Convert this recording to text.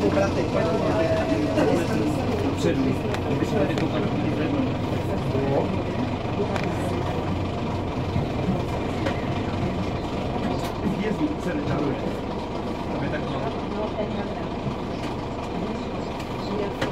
Dopředu, když jsme teď koukali předu. Jezdí se nečaruje. Tam je tak malo.